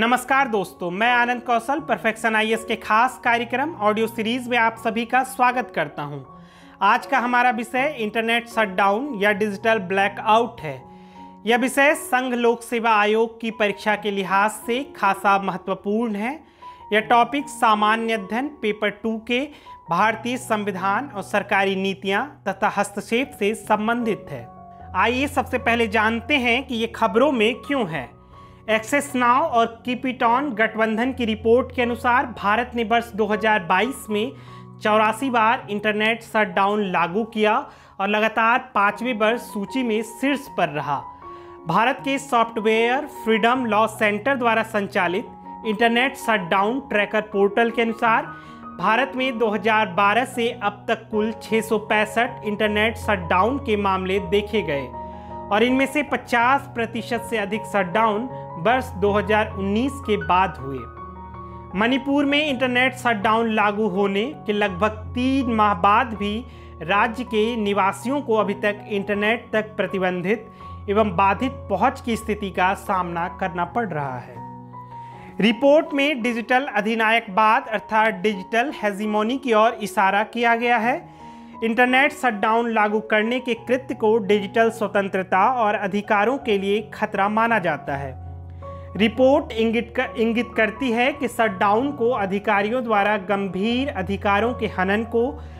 नमस्कार दोस्तों, मैं आनंद कौशल परफेक्शन आईएएस के खास कार्यक्रम ऑडियो सीरीज में आप सभी का स्वागत करता हूं। आज का हमारा विषय इंटरनेट शटडाउन या डिजिटल ब्लैकआउट है। यह विषय संघ लोक सेवा आयोग की परीक्षा के लिहाज से खासा महत्वपूर्ण है। यह टॉपिक सामान्य अध्ययन पेपर 2 के भारतीय संविधान और सरकारी नीतियां तथा हस्तक्षेप से संबंधित है। आइए सबसे पहले जानते हैं कि ये खबरों में क्यों है। एक्सेस नाउ और कीप इट ऑन गठबंधन की रिपोर्ट के अनुसार भारत ने वर्ष 2022 में 84 बार इंटरनेट शटडाउन लागू किया और लगातार 5वें वर्ष सूची में शीर्ष पर रहा। भारत के सॉफ्टवेयर फ्रीडम लॉ सेंटर द्वारा संचालित इंटरनेट शटडाउन ट्रैकर पोर्टल के अनुसार भारत में 2012 से अब तक कुल 665 इंटरनेट शटडाउन के मामले देखे गए और इनमें से 50% से अधिक शटडाउन वर्ष 2019 के बाद हुए। मणिपुर में इंटरनेट शटडाउन लागू होने के लगभग 3 माह बाद भी राज्य के निवासियों को अभी तक इंटरनेट तक प्रतिबंधित एवं बाधित पहुंच की स्थिति का सामना करना पड़ रहा है। रिपोर्ट में डिजिटल अधिनायकवाद अर्थात डिजिटल हेजीमोनी की ओर इशारा किया गया है। इंटरनेट शटडाउन लागू करने के कृत्य को डिजिटल स्वतंत्रता और अधिकारों के लिए खतरा माना जाता है। रिपोर्ट इंगित करती है कि शटडाउन को अधिकारियों द्वारा गंभीर अधिकारों के हनन को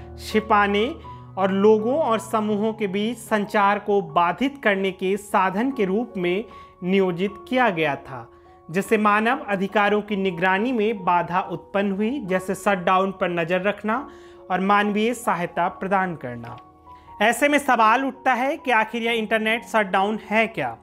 छिपाने और लोगों और समूहों के बीच संचार को बाधित करने के साधन के रूप में नियोजित किया गया था, जिससे मानव अधिकारों की निगरानी में बाधा उत्पन्न हुई, जैसे शटडाउन पर नजर रखना और मानवीय सहायता प्रदान करना। ऐसे में सवाल उठता है कि आखिर यह इंटरनेट शटडाउन है क्या।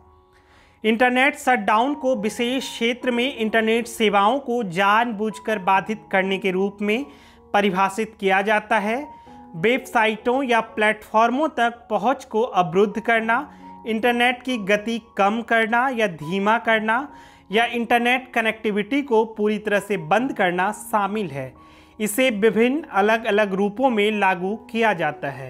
इंटरनेट शटडाउन को विशेष क्षेत्र में इंटरनेट सेवाओं को जानबूझकर बाधित करने के रूप में परिभाषित किया जाता है। वेबसाइटों या प्लेटफॉर्मों तक पहुंच को अवरुद्ध करना, इंटरनेट की गति कम करना या धीमा करना या इंटरनेट कनेक्टिविटी को पूरी तरह से बंद करना शामिल है। इसे विभिन्न अलग अलग रूपों में लागू किया जाता है।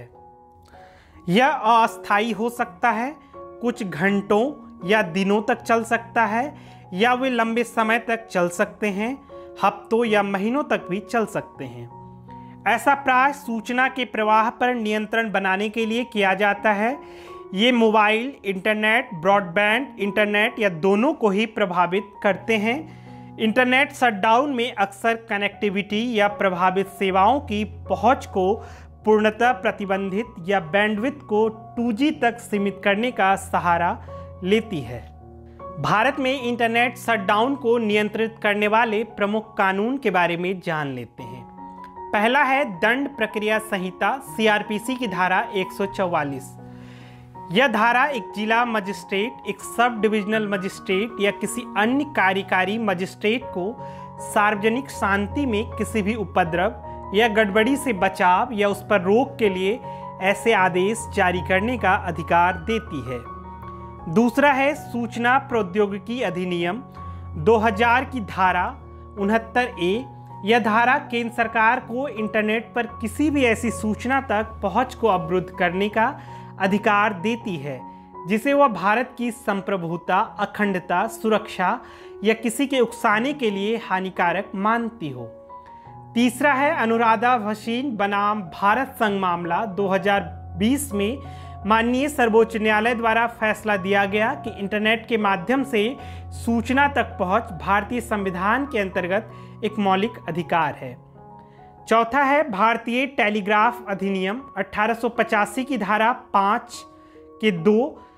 यह अस्थायी हो सकता है, कुछ घंटों या दिनों तक चल सकता है, या वे लंबे समय तक चल सकते हैं, हफ्तों या महीनों तक भी चल सकते हैं। ऐसा प्राय सूचना के प्रवाह पर नियंत्रण बनाने के लिए किया जाता है। ये मोबाइल इंटरनेट, ब्रॉडबैंड इंटरनेट या दोनों को ही प्रभावित करते हैं। इंटरनेट शटडाउन में अक्सर कनेक्टिविटी या प्रभावित सेवाओं की पहुंच को पूर्णतः प्रतिबंधित या बैंडविड्थ को 2G तक सीमित करने का सहारा लेती है। भारत में इंटरनेट शटडाउन को नियंत्रित करने वाले प्रमुख कानून के बारे में जान लेते हैं। पहला है दंड प्रक्रिया संहिता CRPC की धारा 144। यह धारा एक जिला मजिस्ट्रेट, एक सब डिविजनल मजिस्ट्रेट या किसी अन्य कार्यकारी मजिस्ट्रेट को सार्वजनिक शांति में किसी भी उपद्रव या गड़बड़ी से बचाव या उस पर रोक के लिए ऐसे आदेश जारी करने का अधिकार देती है। दूसरा है सूचना प्रौद्योगिकी अधिनियम 2000 की धारा 69A। यह धारा केंद्र सरकार को इंटरनेट पर किसी भी ऐसी सूचना तक पहुंच को अवरुद्ध करने का अधिकार देती है जिसे वह भारत की संप्रभुता, अखंडता, सुरक्षा या किसी के उकसाने के लिए हानिकारक मानती हो। तीसरा है अनुराधा भसीन बनाम भारत संघ मामला 2020 में माननीय सर्वोच्च न्यायालय द्वारा फैसला दिया गया कि इंटरनेट के माध्यम से सूचना तक पहुंच भारतीय संविधान के अंतर्गत एक मौलिक अधिकार है। चौथा है भारतीय टेलीग्राफ अधिनियम 1885 की धारा 5 के 2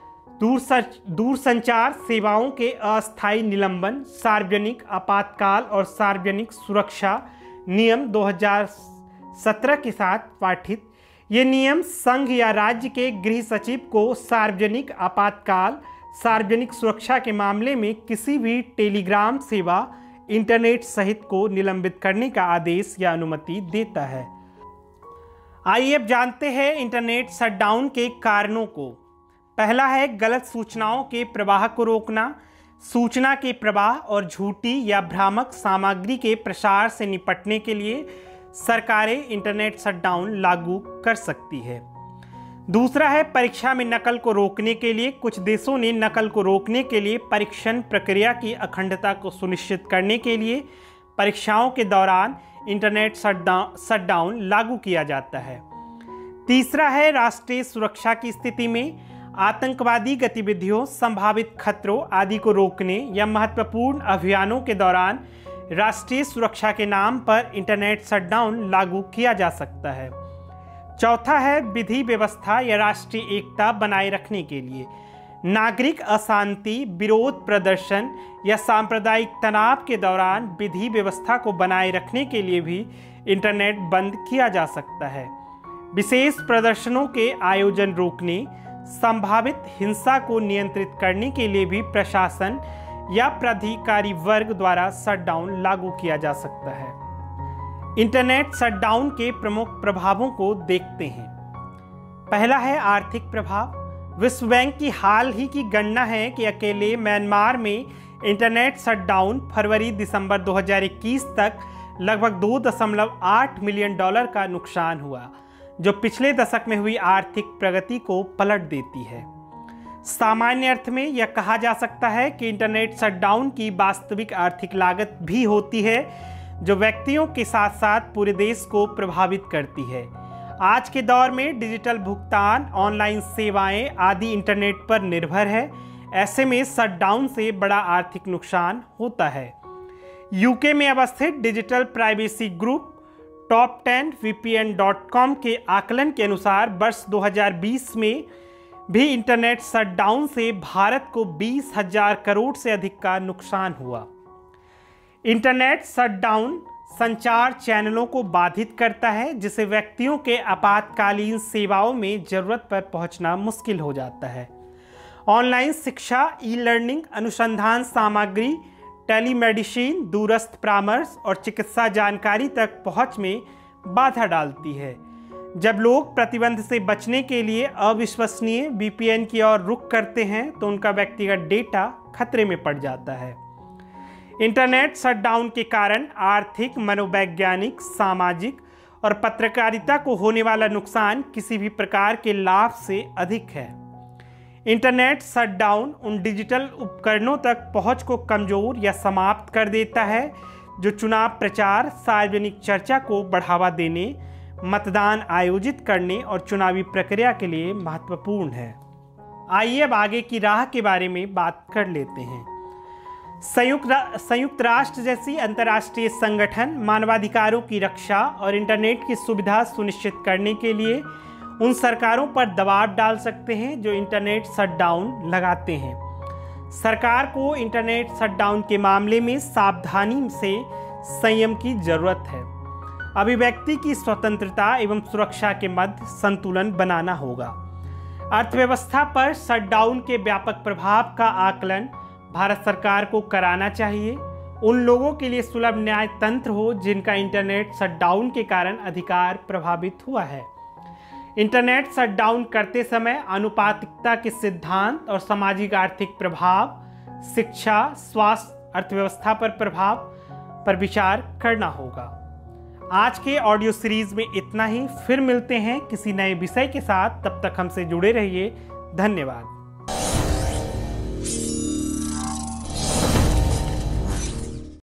दूरसंचार सेवाओं के अस्थायी निलंबन, सार्वजनिक आपातकाल और सार्वजनिक सुरक्षा नियम 2017 के साथ पाठित। ये नियम संघ या राज्य के गृह सचिव को सार्वजनिक आपातकाल, सार्वजनिक सुरक्षा के मामले में किसी भी टेलीग्राम सेवा इंटरनेट सहित को निलंबित करने का आदेश या अनुमति देता है। आइए अब जानते हैं इंटरनेट शटडाउन के कारणों को। पहला है गलत सूचनाओं के प्रवाह को रोकना। सूचना के प्रवाह और झूठी या भ्रामक सामग्री के प्रसार से निपटने के लिए सरकारें इंटरनेट शटडाउन लागू कर सकती है। दूसरा है परीक्षा में नकल को रोकने के लिए कुछ देशों ने नकल को रोकने के लिए परीक्षण प्रक्रिया की अखंडता को सुनिश्चित करने के लिए परीक्षाओं के दौरान इंटरनेट शटडाउन लागू किया जाता है। तीसरा है राष्ट्रीय सुरक्षा की स्थिति में आतंकवादी गतिविधियों, संभावित खतरों आदि को रोकने या महत्वपूर्ण अभियानों के दौरान राष्ट्रीय सुरक्षा के नाम पर इंटरनेट शटडाउन लागू किया जा सकता है। चौथा है विधि व्यवस्था या राष्ट्रीय एकता बनाए रखने के लिए नागरिक अशांति, विरोध प्रदर्शन या सांप्रदायिक तनाव के दौरान विधि व्यवस्था को बनाए रखने के लिए भी इंटरनेट बंद किया जा सकता है। विशेष प्रदर्शनों के आयोजन रोकने, संभावित हिंसा को नियंत्रित करने के लिए भी प्रशासन या प्राधिकारी वर्ग द्वारा शटडाउन लागू किया जा सकता है। इंटरनेट शटडाउन के प्रमुख प्रभावों को देखते हैं। पहला है आर्थिक प्रभाव। विश्व बैंक की हाल ही की गणना है कि अकेले म्यांमार में इंटरनेट शटडाउन फरवरी-दिसंबर 2021 तक लगभग $2.8 मिलियन का नुकसान हुआ, जो पिछले दशक में हुई आर्थिक प्रगति को पलट देती है। सामान्य अर्थ में यह कहा जा सकता है कि इंटरनेट शटडाउन की वास्तविक आर्थिक लागत भी होती है, जो व्यक्तियों के साथ साथ पूरे देश को प्रभावित करती है। आज के दौर में डिजिटल भुगतान, ऑनलाइन सेवाएं आदि इंटरनेट पर निर्भर है। ऐसे में शटडाउन से बड़ा आर्थिक नुकसान होता है। यूके में अवस्थित digital privacy group top 10 VPN.com के आकलन के अनुसार वर्ष 2020 में भी इंटरनेट शटडाउन से भारत को 20,000 करोड़ से अधिक का नुकसान हुआ। इंटरनेट शटडाउन संचार चैनलों को बाधित करता है, जिससे व्यक्तियों के आपातकालीन सेवाओं में ज़रूरत पर पहुंचना मुश्किल हो जाता है। ऑनलाइन शिक्षा, ई-लर्निंग, अनुसंधान सामग्री, टेलीमेडिसिन, दूरस्थ परामर्श और चिकित्सा जानकारी तक पहुंच में बाधा डालती है। जब लोग प्रतिबंध से बचने के लिए अविश्वसनीय VPN की ओर रुख करते हैं तो उनका व्यक्तिगत डेटा खतरे में पड़ जाता है। इंटरनेट शटडाउन के कारण आर्थिक, मनोवैज्ञानिक, सामाजिक और पत्रकारिता को होने वाला नुकसान किसी भी प्रकार के लाभ से अधिक है। इंटरनेट शटडाउन उन डिजिटल उपकरणों तक पहुंच को कमजोर या समाप्त कर देता है जो चुनाव प्रचार, सार्वजनिक चर्चा को बढ़ावा देने, मतदान आयोजित करने और चुनावी प्रक्रिया के लिए महत्वपूर्ण है। आइए अब आगे की राह के बारे में बात कर लेते हैं। संयुक्त राष्ट्र जैसी अंतर्राष्ट्रीय संगठन मानवाधिकारों की रक्षा और इंटरनेट की सुविधा सुनिश्चित करने के लिए उन सरकारों पर दबाव डाल सकते हैं जो इंटरनेट शटडाउन लगाते हैं। सरकार को इंटरनेट शटडाउन के मामले में सावधानी से संयम की जरूरत है। अभिव्यक्ति की स्वतंत्रता एवं सुरक्षा के मध्य संतुलन बनाना होगा। अर्थव्यवस्था पर शटडाउन के व्यापक प्रभाव का आकलन भारत सरकार को कराना चाहिए। उन लोगों के लिए सुलभ न्याय तंत्र हो जिनका इंटरनेट शटडाउन के कारण अधिकार प्रभावित हुआ है। इंटरनेट शटडाउन करते समय अनुपातिकता के सिद्धांत और सामाजिक आर्थिक प्रभाव, शिक्षा, स्वास्थ्य, अर्थव्यवस्था पर प्रभाव पर विचार करना होगा। आज के ऑडियो सीरीज में इतना ही। फिर मिलते हैं किसी नए विषय के साथ। तब तक हमसे जुड़े रहिए। धन्यवाद।